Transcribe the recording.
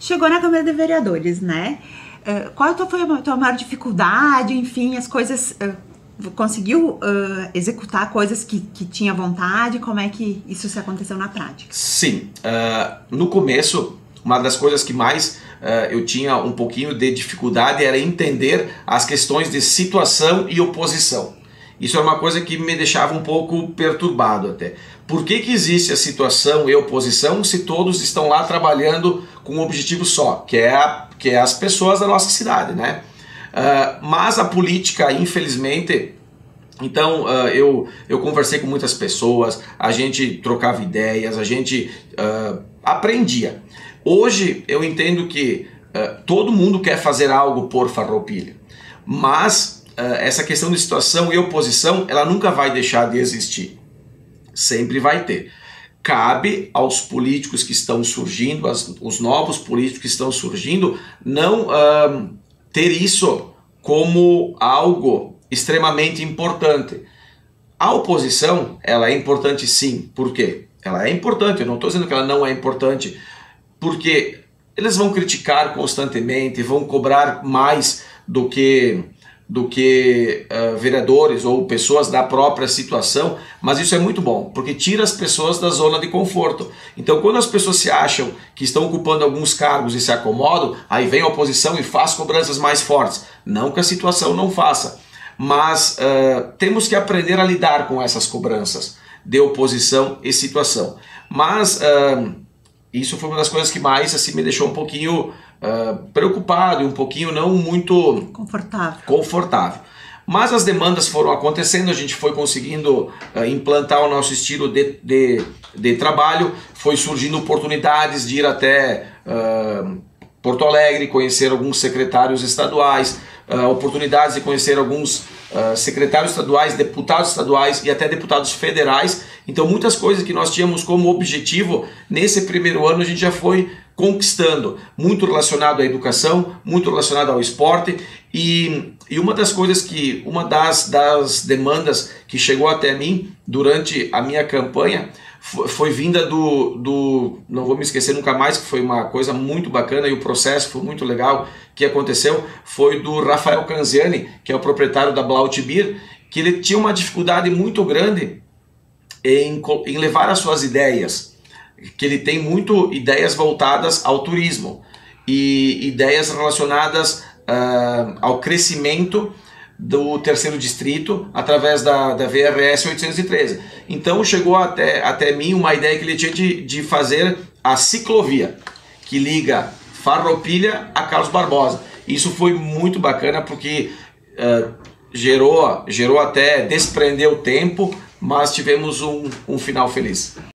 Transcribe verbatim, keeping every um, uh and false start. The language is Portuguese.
chegou na Câmara de Vereadores, né? Uh, qual foi a tua maior dificuldade? Enfim, as coisas... Uh, conseguiu uh, executar coisas que, que tinha vontade? Como é que isso se aconteceu na prática? Sim. Uh, no começo, uma das coisas que mais uh, eu tinha um pouquinho de dificuldade era entender as questões de situação e oposição. Isso era uma coisa que me deixava um pouco perturbado até. Por que que existe a situação e oposição se todos estão lá trabalhando com um objetivo só, que é, a, que é as pessoas da nossa cidade, né? Uh, mas a política, infelizmente, então uh, eu, eu conversei com muitas pessoas, a gente trocava ideias, a gente uh, aprendia. Hoje eu entendo que uh, todo mundo quer fazer algo por Farroupilha, mas uh, essa questão de situação e oposição, ela nunca vai deixar de existir, sempre vai ter. Cabe aos políticos que estão surgindo, as, os novos políticos que estão surgindo, não uh, ter isso como algo extremamente importante. A oposição, ela é importante sim. Por quê? Ela é importante, eu não estou dizendo que ela não é importante, porque eles vão criticar constantemente, vão cobrar mais do que, do que uh, vereadores ou pessoas da própria situação, mas isso é muito bom, porque tira as pessoas da zona de conforto. Então quando as pessoas se acham que estão ocupando alguns cargos e se acomodam, aí vem a oposição e faz cobranças mais fortes. Não que a situação não faça, mas uh, temos que aprender a lidar com essas cobranças de oposição e situação. Mas uh, isso foi uma das coisas que mais assim, me deixou um pouquinho uh, preocupado e um pouquinho não muito confortável. confortável. Mas as demandas foram acontecendo, a gente foi conseguindo uh, implantar o nosso estilo de, de, de trabalho, foi surgindo oportunidades de ir até uh, Porto Alegre, conhecer alguns secretários estaduais, uh, oportunidades de conhecer alguns uh, secretários estaduais, deputados estaduais e até deputados federais. Então muitas coisas que nós tínhamos como objetivo nesse primeiro ano a gente já foi conquistando, muito relacionado à educação, muito relacionado ao esporte e, e uma das coisas que, uma das, das demandas que chegou até mim durante a minha campanha foi, foi vinda do, do, não vou me esquecer nunca mais, que foi uma coisa muito bacana e o processo foi muito legal que aconteceu, foi do Rafael Canziani, que é o proprietário da Blaut Beer, que ele tinha uma dificuldade muito grande em, em levar as suas ideias, que ele tem muito ideias voltadas ao turismo e ideias relacionadas uh, ao crescimento do terceiro distrito através da, da V R S oitocentos e treze. Então chegou até, até mim uma ideia que ele tinha de, de fazer a ciclovia que liga Farroupilha a Carlos Barbosa. Isso foi muito bacana porque uh, gerou, gerou até desprendeu tempo, mas tivemos um, um final feliz.